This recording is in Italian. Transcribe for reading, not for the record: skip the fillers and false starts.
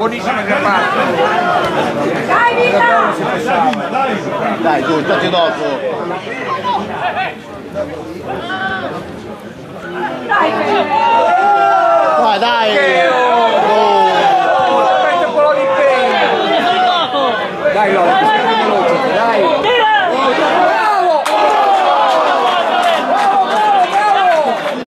Buonissima crepata. Dai, Vita! Dai, tu, stati dopo. Dai, Dai, dai. Aspetta un po' di pena. Dai, Lola, veloce, dai.